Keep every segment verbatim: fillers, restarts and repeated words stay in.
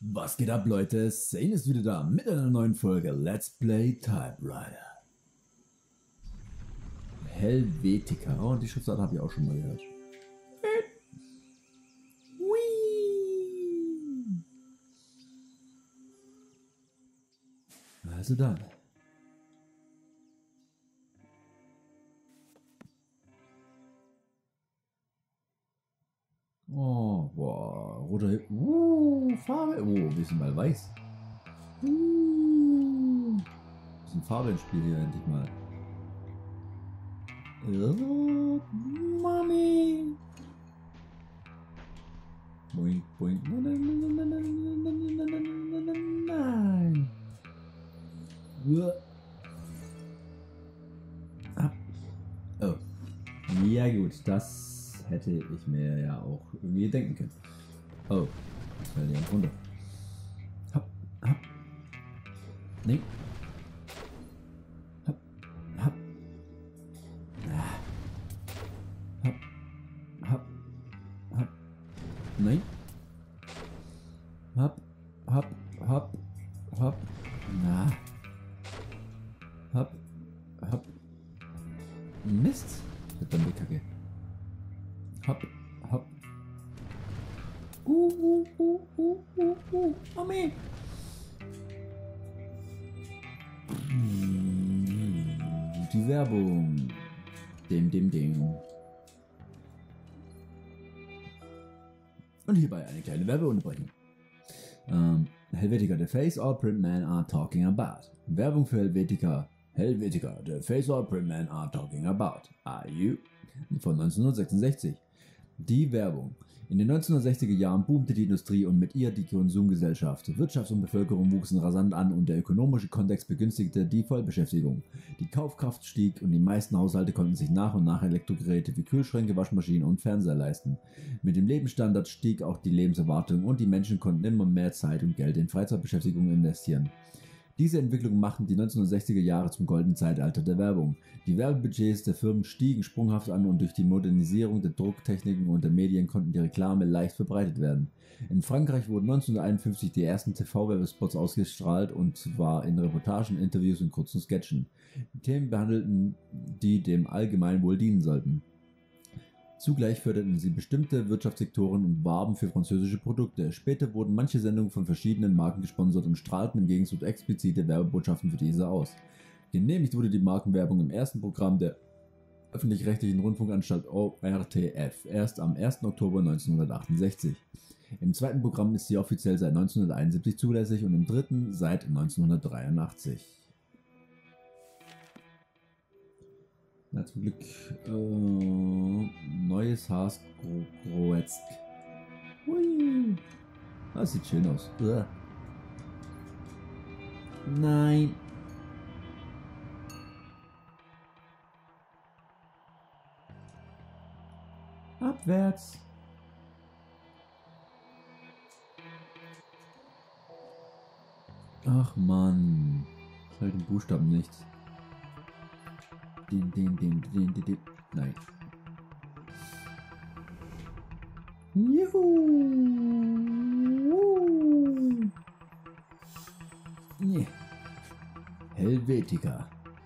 Was geht ab, Leute? Zane ist wieder da mit einer neuen Folge Let's Play Typewriter. Helvetica. Oh, und die Schriftart habe ich auch schon mal gehört. Also dann. Oh, boah, roter, uh, Farbe, oh, wir sind mal weiß. Uh, bisschen Farbe im Spiel hier endlich mal. Oh, Mami. Boing, boing, nein, nein, nein, nein, nein, nein, nein, nein, nein. Ah. Oh, ja gut, das hätte ich mir ja auch irgendwie denken können. Oh, ich fällt ja runter. Hopp, hopp. Nee. Hopp, hopp. Ah. Hopp, hopp, hopp. Nein. Hopp, hopp, hopp, hopp. Na. Hopp, hopp. Mist. Verdammte Kacke. Hopp, hopp. Uh, uh, uh, uh, uh, uh. Mami. Die Werbung. Dem, dem, dem. Und hierbei eine kleine Werbeunterbrechung. Ähm, Helvetica, the face all print men are talking about. Werbung für Helvetica. Helvetica, the face all print men are talking about. Are you? Von neunzehnhundertsechsundsechzig. Die Werbung. In den neunzehnhundertsechziger Jahren boomte die Industrie und mit ihr die Konsumgesellschaft. Wirtschaft und Bevölkerung wuchsen rasant an und der ökonomische Kontext begünstigte die Vollbeschäftigung. Die Kaufkraft stieg und die meisten Haushalte konnten sich nach und nach Elektrogeräte wie Kühlschränke, Waschmaschinen und Fernseher leisten. Mit dem Lebensstandard stieg auch die Lebenserwartung und die Menschen konnten immer mehr Zeit und Geld in Freizeitbeschäftigung investieren. Diese Entwicklung machten die neunzehnhundertsechziger Jahre zum goldenen Zeitalter der Werbung. Die Werbebudgets der Firmen stiegen sprunghaft an und durch die Modernisierung der Drucktechniken und der Medien konnten die Reklame leicht verbreitet werden. In Frankreich wurden neunzehnhunderteinundfünfzig die ersten T V-Werbespots ausgestrahlt und zwar in Reportagen, Interviews und kurzen Sketchen. Die Themen behandelten, die dem Allgemeinwohl dienen sollten. Zugleich förderten sie bestimmte Wirtschaftssektoren und warben für französische Produkte. Später wurden manche Sendungen von verschiedenen Marken gesponsert und strahlten im Gegenzug explizite Werbebotschaften für diese aus. Genehmigt wurde die Markenwerbung im ersten Programm der öffentlich-rechtlichen Rundfunkanstalt O R T F erst am ersten Oktober neunzehnhundertachtundsechzig. Im zweiten Programm ist sie offiziell seit neunzehnhunderteinundsiebzig zulässig und im dritten seit neunzehnhundertdreiundachtzig. Na, zum Glück äh, neues Haas Groetzk. Hui. Das sieht schön aus. Uah. Nein. Abwärts. Ach Mann. Halt den Buchstaben nichts. Den, den, den, den, den, den. Nein. Juhu. Yeah. Helvetica.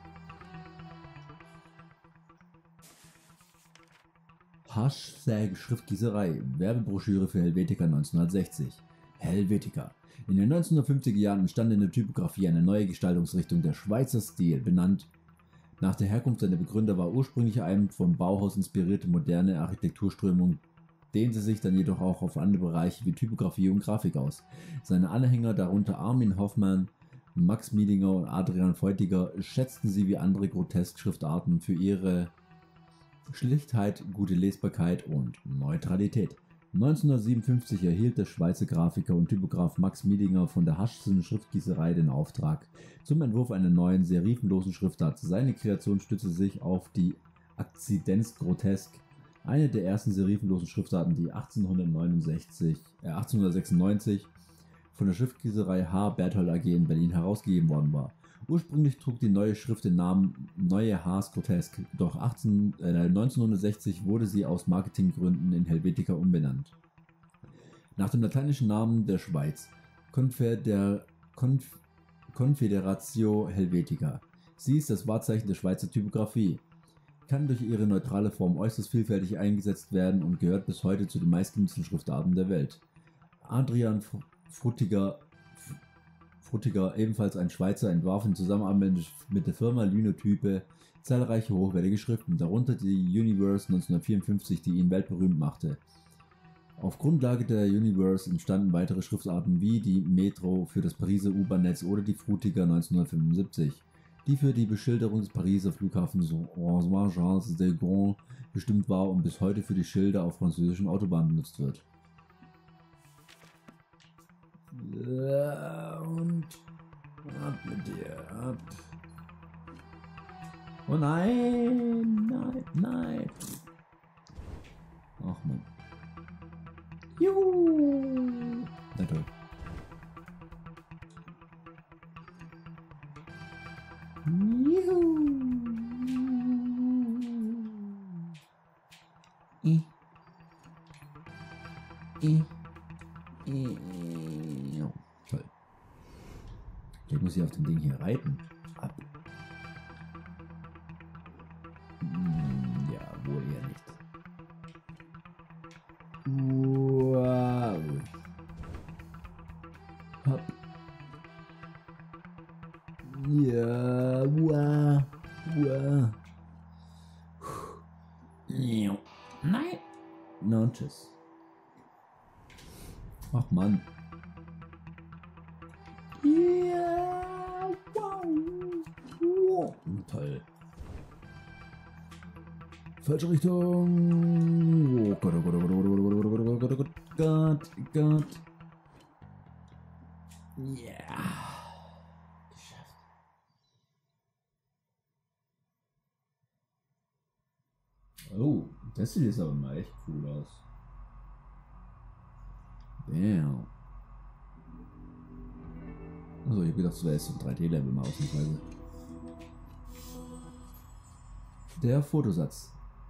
Hashtag Schriftgießerei. Werbebroschüre für Helvetica neunzehnhundertsechzig. Helvetica. In den neunzehnhundertfünfziger Jahren entstand in der Typografie eine neue Gestaltungsrichtung, der Schweizer Stil, benannt nach der Herkunft seiner Begründer, war ursprünglich eine vom Bauhaus inspirierte moderne Architekturströmung, dehnte sich dann jedoch auch auf andere Bereiche wie Typografie und Grafik aus. Seine Anhänger, darunter Armin Hoffmann, Max Miedinger und Adrian Feutiger, schätzten sie wie andere Grotesk-Schriftarten für ihre Schlichtheit, gute Lesbarkeit und Neutralität. neunzehnhundertsiebenundfünfzig erhielt der Schweizer Grafiker und Typograf Max Miedinger von der Haschschen Schriftgießerei den Auftrag zum Entwurf einer neuen, serifenlosen Schriftart. Seine Kreation stützte sich auf die Akzidenz Grotesk, eine der ersten serifenlosen Schriftarten, die achtzehnhundertneunundsechzig, äh, achtzehnhundertsechsundneunzig von der Schriftgießerei H. Berthold A G in Berlin herausgegeben worden war. Ursprünglich trug die neue Schrift den Namen Neue Haas Grotesk, doch achtzehn, äh, neunzehnhundertsechzig wurde sie aus Marketinggründen in Helvetica umbenannt. Nach dem lateinischen Namen der Schweiz Confeder Conf Confederatio Helvetica. Sie ist das Wahrzeichen der Schweizer Typografie, kann durch ihre neutrale Form äußerst vielfältig eingesetzt werden und gehört bis heute zu den meistgenutzten Schriftarten der Welt. Adrian Frutiger, Frutiger, ebenfalls ein Schweizer, entwarf in Zusammenarbeit mit der Firma Linotype zahlreiche hochwertige Schriften, darunter die Universe neunzehnhundertvierundfünfzig, die ihn weltberühmt machte. Auf Grundlage der Universe entstanden weitere Schriftarten wie die Metro für das Pariser U-Bahn-Netz oder die Frutiger neunzehnhundertfünfundsiebzig, die für die Beschilderung des Pariser Flughafens Charles de Gaulle bestimmt war und bis heute für die Schilder auf französischen Autobahnen benutzt wird. Und ab mit dir, ab. Oh nein, nein, nein. Ach man. Juhu. Na toll. Juhu. I. I. I. Ja, toll. Ich muss hier auf dem Ding hier reiten. Ab. Hm, ja, wohl eher nicht. Wow. Hopp. Ja, wow. Wow. Ja. Nein. Na und tschüss. Ach Mann. Ja, wow. Wow. Toll. Falsche Richtung. Oh Gott, oh Gott, oh Gott, oh Gott, oh Gott, oh Gott, oh Gott, oh Gott, Gott, Gott. Ja. Geschafft. Oh, das sieht jetzt aber mal echt cool aus. Damn. Also, ich hab gedacht, das wäre jetzt so ein drei D-Level mal ausnahmsweise. Der Fotosatz.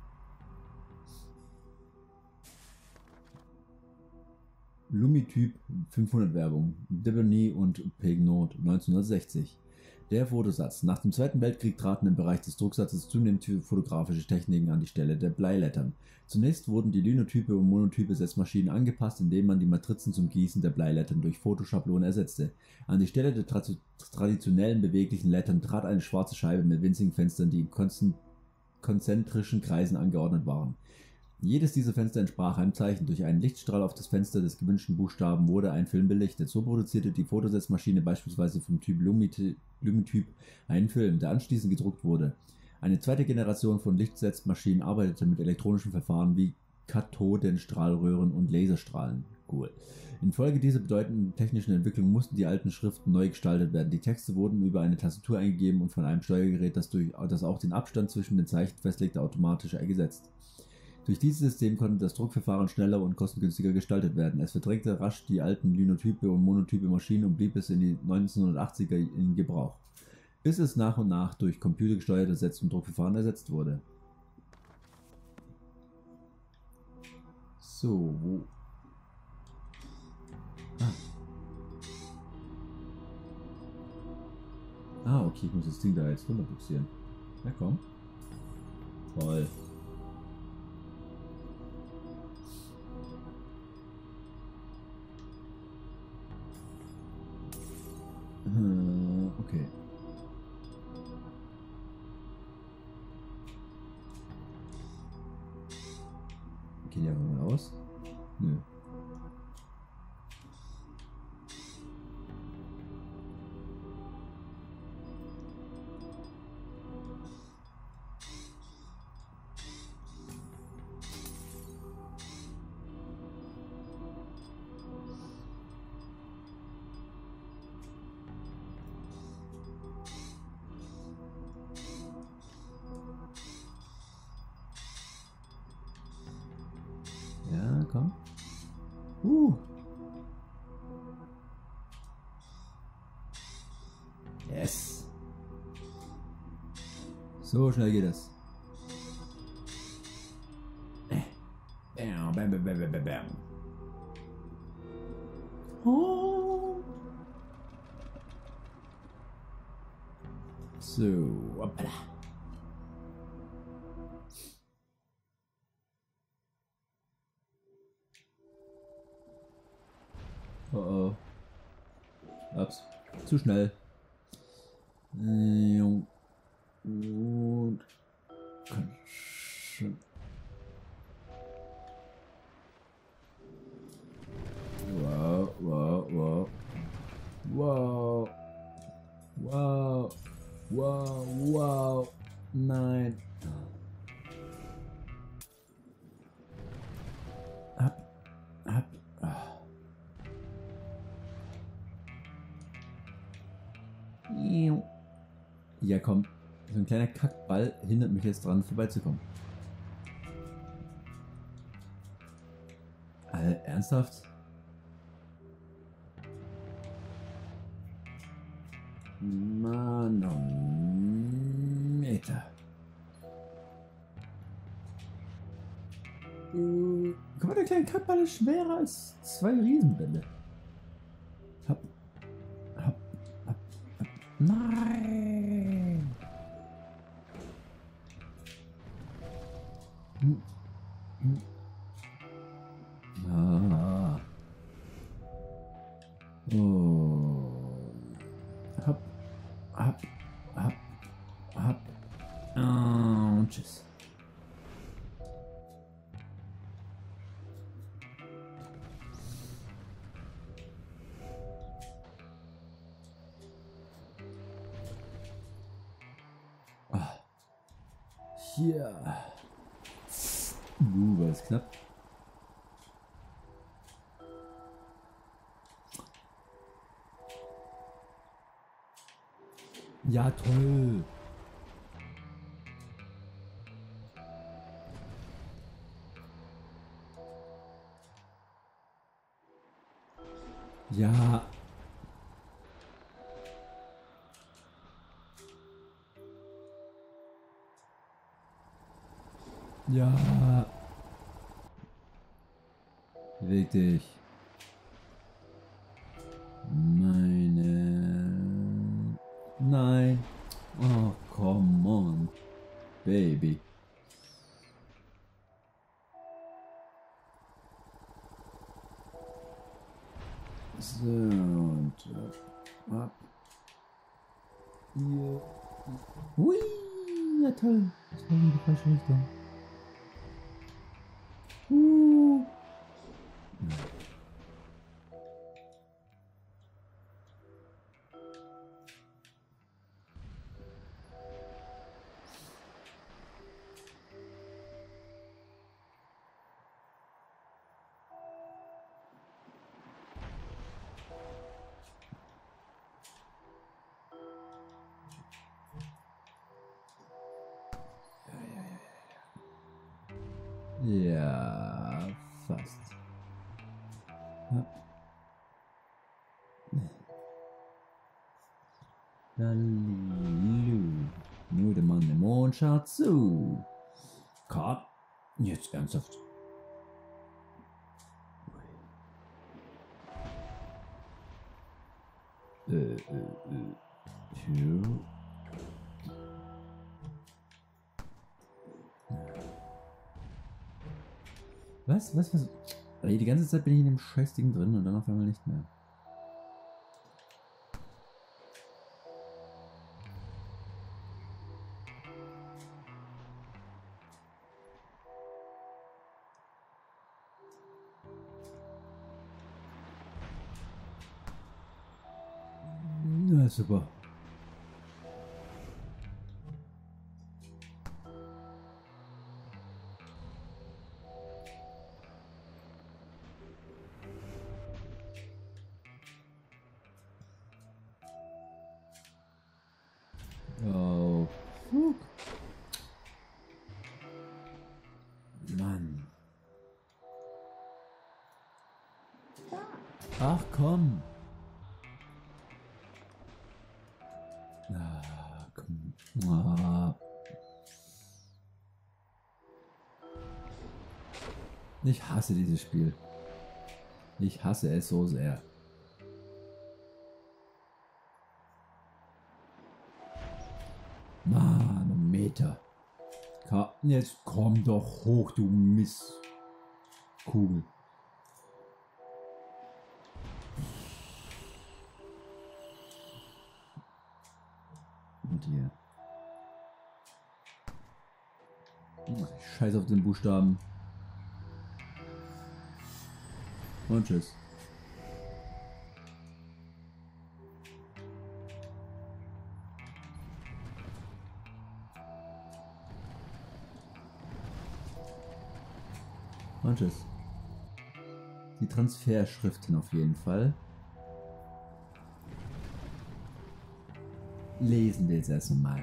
Lumityp fünfhundert Werbung, Deberny und Peignot neunzehnhundertsechzig. Der Fotosatz. Nach dem Zweiten Weltkrieg traten im Bereich des Drucksatzes zunehmend fotografische Techniken an die Stelle der Bleilettern. Zunächst wurden die Linotype und Monotype Setzmaschinen angepasst, indem man die Matrizen zum Gießen der Bleilettern durch Fotoschablonen ersetzte. An die Stelle der tra traditionellen beweglichen Lettern trat eine schwarze Scheibe mit winzigen Fenstern, die in konzentrischen Kreisen angeordnet waren. Jedes dieser Fenster entsprach einem Zeichen. Durch einen Lichtstrahl auf das Fenster des gewünschten Buchstaben wurde ein Film belichtet. So produzierte die Fotosetzmaschine beispielsweise vom Typ Lumityp einen Film, der anschließend gedruckt wurde. Eine zweite Generation von Lichtsetzmaschinen arbeitete mit elektronischen Verfahren wie Kathodenstrahlröhren und Laserstrahlen. Cool. Infolge dieser bedeutenden technischen Entwicklung mussten die alten Schriften neu gestaltet werden. Die Texte wurden über eine Tastatur eingegeben und von einem Steuergerät, das, durch, das auch den Abstand zwischen den Zeichen festlegte, automatisch eingesetzt. Durch dieses System konnte das Druckverfahren schneller und kostengünstiger gestaltet werden. Es verdrängte rasch die alten Linotype und Monotype Maschinen und blieb bis in die neunzehnhundertachtziger in Gebrauch, bis es nach und nach durch computergesteuerte Setz- und Druckverfahren ersetzt wurde. So, wo... Ah. Ah, okay, ich muss das Ding da jetzt runterbuxieren. Na komm. Toll. Okay. Gehen die einfach mal aus? Nö. Ja, komm. Uh. Yes. So schnell geht das. Bam, bam, bam, bam, bam, bam. Oh. So, hoppala. Oh oh. Ups. Zu schnell. Und komm schon. Wow, wow, wow. Wow. Wow. Wow, wow. Nein. Ab. Ab. Ah. Ja, komm. So ein kleiner Kackball hindert mich jetzt dran, vorbeizukommen. Alter, ernsthaft? Manometer. Uh, guck mal, der kleine Kackball ist schwerer als zwei Riesenbälle. Hopp. Hopp. Hopp. Hopp. Nein! Hm. Hm. Ah. Oh. Hopp. Hopp. Hopp. Hopp. Oh, und tschüss. Ah. Hier. Uh, war das knapp. Ja, toll. Ja. Ja. Beweg dich. Meine... Nein. Oh, come on. Baby. So, und ab. ab. Hier. Hui, ja toll. Das war in die falsche Richtung. Uh. Ja, fast. Ja. Lalilu. Nur der Mann im Mond schaut zu. Kat, jetzt ernsthaft. Äh, äh, äh. Tja. Was? Was? Was? Ey, die ganze Zeit bin ich in dem Scheißding drin und dann auf einmal nicht mehr. Ja, super. Oh, fuck. Mann. Ach komm. Ah, komm. Ah. Ich hasse dieses Spiel. Ich hasse es so sehr. Manometer. Jetzt komm doch hoch, du Misskugel. Und hier. Scheiß auf den Buchstaben. Und tschüss. Und tschüss. Die Transferschriften auf jeden Fall. Lesen wir jetzt erst einmal.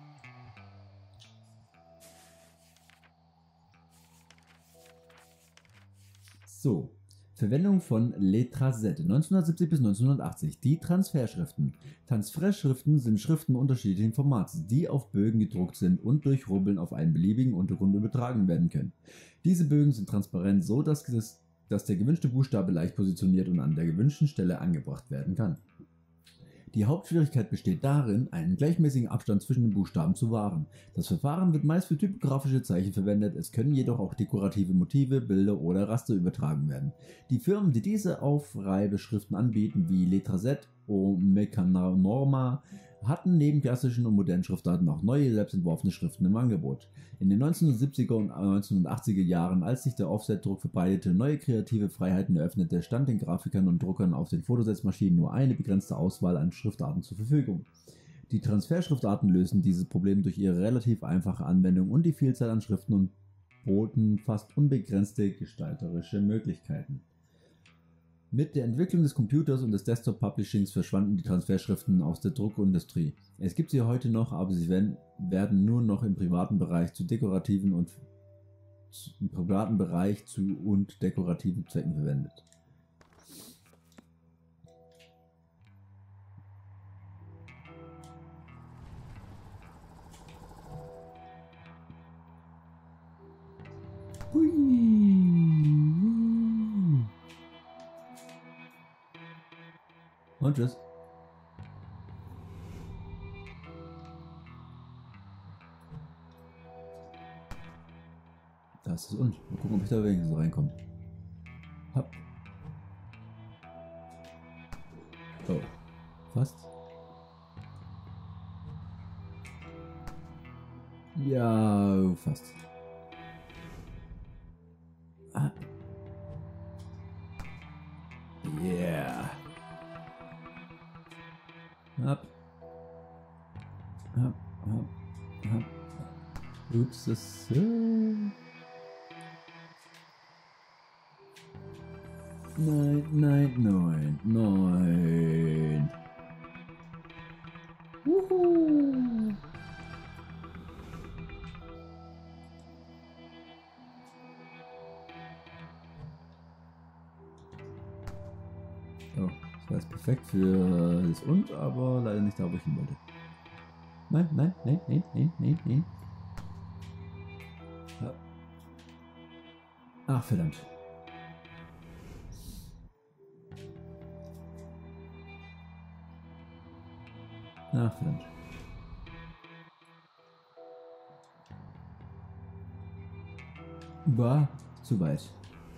So. Verwendung von Letraset neunzehnhundertsiebzig bis neunzehnhundertachtzig. Die Transferschriften. Transferschriften sind Schriften unterschiedlichen Formats, die auf Bögen gedruckt sind und durch Rubbeln auf einen beliebigen Untergrund übertragen werden können. Diese Bögen sind transparent, so dass, das, dass der gewünschte Buchstabe leicht positioniert und an der gewünschten Stelle angebracht werden kann. Die Hauptschwierigkeit besteht darin, einen gleichmäßigen Abstand zwischen den Buchstaben zu wahren. Das Verfahren wird meist für typografische Zeichen verwendet, es können jedoch auch dekorative Motive, Bilder oder Raster übertragen werden. Die Firmen, die diese Aufreibeschriften anbieten, wie Letraset und Mechanonorma, hatten neben klassischen und modernen Schriftarten auch neue, selbstentworfene Schriften im Angebot. In den neunzehnhundertsiebziger und neunzehnhundertachtziger Jahren, als sich der Offsetdruck verbreitete, neue kreative Freiheiten eröffnete, stand den Grafikern und Druckern auf den Fotosetzmaschinen nur eine begrenzte Auswahl an Schriftarten zur Verfügung. Die Transferschriftarten lösen dieses Problem durch ihre relativ einfache Anwendung und die Vielzahl an Schriften und boten fast unbegrenzte gestalterische Möglichkeiten. Mit der Entwicklung des Computers und des Desktop-Publishings verschwanden die Transferschriften aus der Druckindustrie. Es gibt sie heute noch, aber sie werden, werden nur noch im privaten Bereich zu dekorativen und im privaten Bereich zu und dekorativen Zwecken verwendet. Hui. Und tschüss. Das ist und. Mal gucken, ob ich da wenigstens reinkomme. Hopp. Oh. Fast. Ja, fast. Ah. Yeah. Hopp. Hopp, hopp, hopp. Ups, das... Äh Nein, nein, nein, nein. Wuhu. So, das war jetzt perfekt für das und, aber leider nicht da, wo ich hin wollte. Nein, nein, nein, nein, nein, nein, nein. Ja. Ach, verdammt. Ach, verdammt. War zu weit.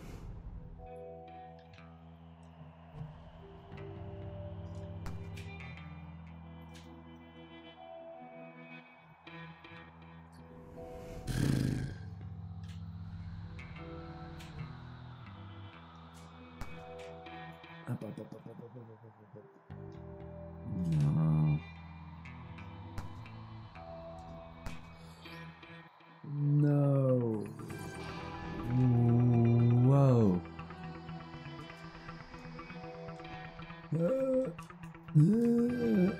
Ab, ab, ab, ab, ab, ab, ab, ab. Ja. No. Wow. Uh, uh.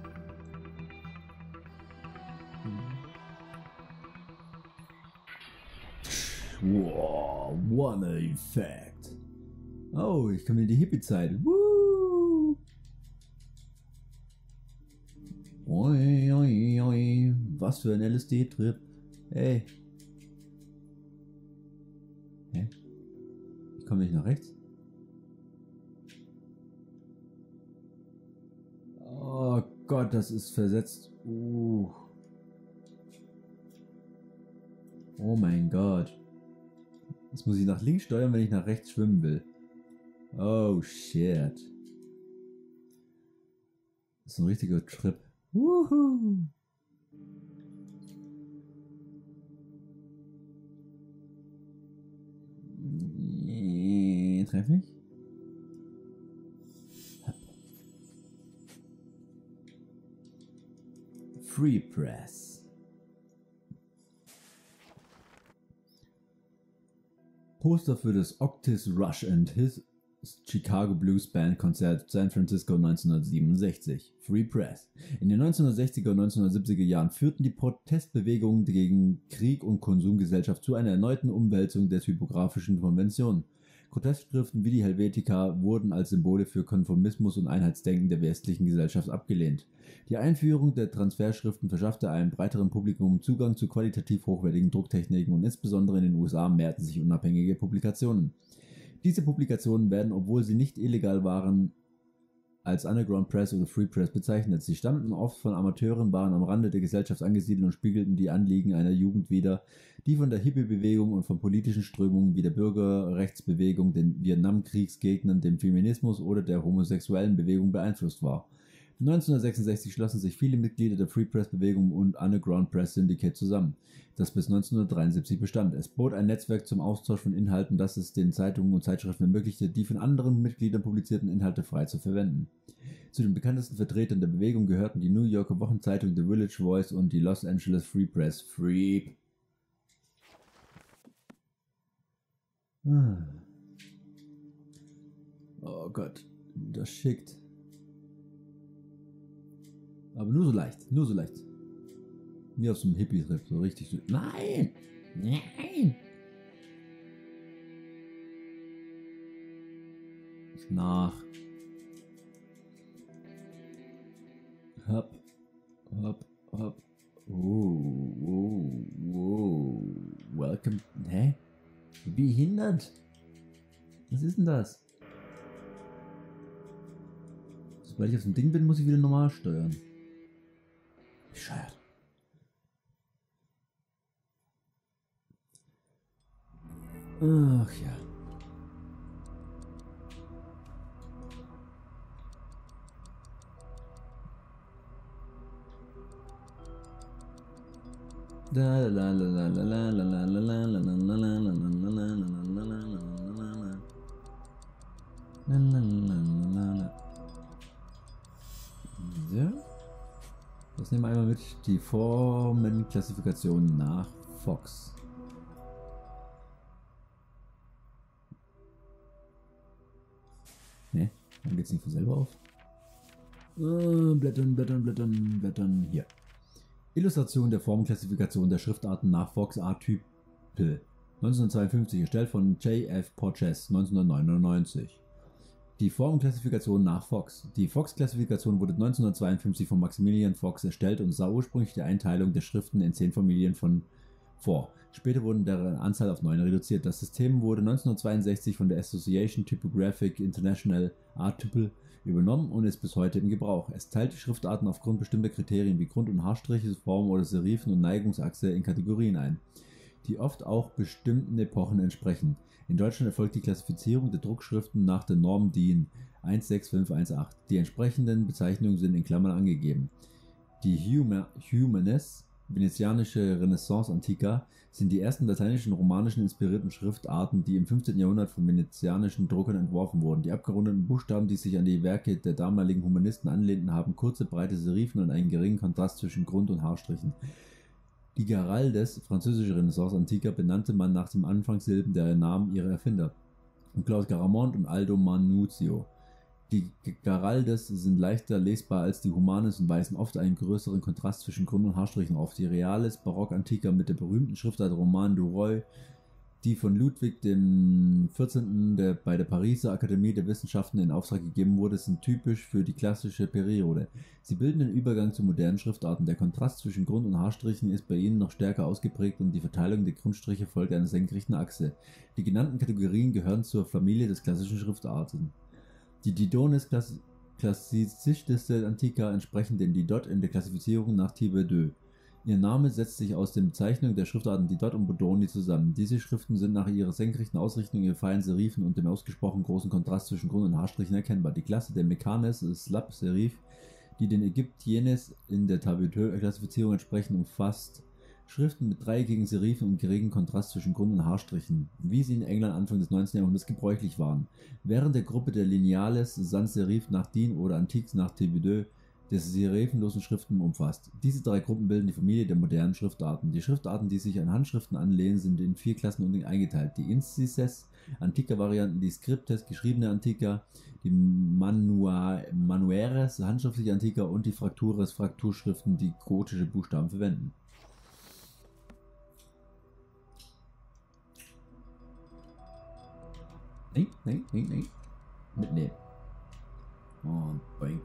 Wow, what an effect. Oh, ich komme in die Hippie-Zeit. Woo! Oi, oi, oi. Was für ein L S D-Trip. Hey. Hä? Ich komme nicht nach rechts? Oh Gott, das ist versetzt. Uh. Oh mein Gott. Jetzt muss ich nach links steuern, wenn ich nach rechts schwimmen will. Oh shit. Das ist ein richtiger Trip. Wuhu. Treff ich? Free Press. Poster für das Octis Rush and His Chicago Blues Band Konzert San Francisco neunzehnhundertsiebenundsechzig. Free Press. In den neunzehnhundertsechziger und neunzehnhundertsiebziger Jahren führten die Protestbewegungen gegen Krieg und Konsumgesellschaft zu einer erneuten Umwälzung der typografischen Konventionen. Protestschriften wie die Helvetica wurden als Symbole für Konformismus und Einheitsdenken der westlichen Gesellschaft abgelehnt. Die Einführung der Transferschriften verschaffte einem breiteren Publikum Zugang zu qualitativ hochwertigen Drucktechniken und insbesondere in den U S A mehrten sich unabhängige Publikationen. Diese Publikationen werden, obwohl sie nicht illegal waren, als Underground Press oder Free Press bezeichnet. Sie stammten oft von Amateuren, waren am Rande der Gesellschaft angesiedelt und spiegelten die Anliegen einer Jugend wider, die von der Hippie-Bewegung und von politischen Strömungen wie der Bürgerrechtsbewegung, den Vietnamkriegsgegnern, dem Feminismus oder der homosexuellen Bewegung beeinflusst war. neunzehnhundertsechsundsechzig schlossen sich viele Mitglieder der Free Press Bewegung und Underground Press Syndicate zusammen, das bis neunzehnhundertdreiundsiebzig bestand. Es bot ein Netzwerk zum Austausch von Inhalten, das es den Zeitungen und Zeitschriften ermöglichte, die von anderen Mitgliedern publizierten Inhalte frei zu verwenden. Zu den bekanntesten Vertretern der Bewegung gehörten die New Yorker Wochenzeitung The Village Voice und die Los Angeles Free Press. Free. Ah. Oh Gott, das schickt. Aber nur so leicht, nur so leicht. Wie auf so einem Hippie-Trip, so richtig so. Nein! Nein! Nach. Hopp, hopp, hopp. Oh, oh, oh. Welcome. Hä? Behindert? Was ist denn das? Sobald ich auf dem Ding bin, muss ich wieder normal steuern. Bescheuert. Ach ja. La la la la la la la la la la la la la la la la la. So. Das nehmen wir einmal mit. Die Formenklassifikation nach Fox. Ne, dann geht's nicht von selber auf. Äh, blättern, blättern, blättern, blättern. Hier. Illustration der Formenklassifikation der Schriftarten nach Fox A-Type. neunzehnhundertzweiundfünfzig, erstellt von J F Porges, neunzehnhundertneunundneunzig. Die Formenklassifikation nach Fox. Die Fox-Klassifikation wurde neunzehnhundertzweiundfünfzig von Maximilian Fox erstellt und sah ursprünglich die Einteilung der Schriften in zehn Familien von vor. Später wurden deren Anzahl auf neun reduziert. Das System wurde neunzehnhundertzweiundsechzig von der Association Typographic International A-Type übernommen und ist bis heute in Gebrauch. Es teilt die Schriftarten aufgrund bestimmter Kriterien wie Grund- und Haarstriche, Form oder Serifen und Neigungsachse in Kategorien ein, die oft auch bestimmten Epochen entsprechen. In Deutschland erfolgt die Klassifizierung der Druckschriften nach der Norm DIN eins sechs fünf eins acht. Die entsprechenden Bezeichnungen sind in Klammern angegeben. Die Huma, Humanes, venezianische Renaissance Antica, sind die ersten lateinischen romanischen inspirierten Schriftarten, die im fünfzehnten Jahrhundert von venezianischen Druckern entworfen wurden. Die abgerundeten Buchstaben, die sich an die Werke der damaligen Humanisten anlehnten, haben kurze, breite Serifen und einen geringen Kontrast zwischen Grund- und Haarstrichen. Die Garaldes, französische Renaissance Antica, benannte man nach den Anfangssilben der Namen ihrer Erfinder, Claude Garamond und Aldo Manuzio. Die Garaldes sind leichter lesbar als die Humanes und weisen oft einen größeren Kontrast zwischen Grund- und Haarstrichen auf. Die Reales Barock Antica mit der berühmten Schriftart Roman du Roy, die von Ludwig dem vierzehnten. Der bei der Pariser Akademie der Wissenschaften in Auftrag gegeben wurde, sind typisch für die klassische Periode. Sie bilden den Übergang zu modernen Schriftarten. Der Kontrast zwischen Grund- und Haarstrichen ist bei ihnen noch stärker ausgeprägt und die Verteilung der Grundstriche folgt einer senkrechten Achse. Die genannten Kategorien gehören zur Familie des klassischen Schriftarten. Die Didones klassicistischste Antica entsprechen den Didot in der Klassifizierung nach Type deux. Ihr Name setzt sich aus den Bezeichnungen der Schriftarten Didot und Bodoni zusammen. Diese Schriften sind nach ihrer senkrechten Ausrichtung, ihren feinen Serifen und dem ausgesprochen großen Kontrast zwischen Grund- und Haarstrichen erkennbar. Die Klasse der Mekanes Slab Serif, die den Ägyptienes in der Tabiteux-Klassifizierung entsprechen, umfasst Schriften mit dreieckigen Serifen und geringem Kontrast zwischen Grund- und Haarstrichen, wie sie in England Anfang des neunzehnten. Jahrhunderts gebräuchlich waren. Während der Gruppe der Lineales Sans Serif nach Din oder Antiques nach Tabiteux des serifenlosen Schriften umfasst. Diese drei Gruppen bilden die Familie der modernen Schriftarten. Die Schriftarten, die sich an Handschriften anlehnen, sind in vier Klassen eingeteilt. Die Incises, Antiqua-Varianten, die Scriptes, geschriebene Antiqua, die Manua Manueres, handschriftliche Antiqua und die Frakturres, Frakturschriften, die gotische Buchstaben verwenden. Nein, nein, nein, nein. Mitnehmen. Und boink.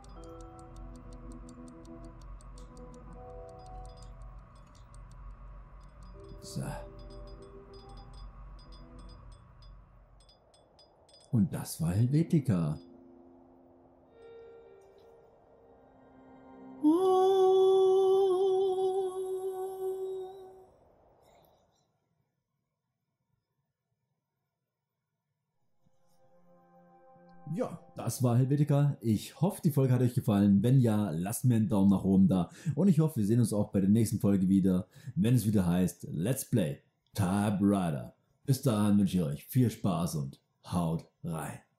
So. Und das war Helvetica. Ja, das war Helvetica. Ich hoffe, die Folge hat euch gefallen. Wenn ja, lasst mir einen Daumen nach oben da. Und ich hoffe, wir sehen uns auch bei der nächsten Folge wieder, wenn es wieder heißt Let's Play Tab Rider. Bis dahin wünsche ich euch viel Spaß und haut rein.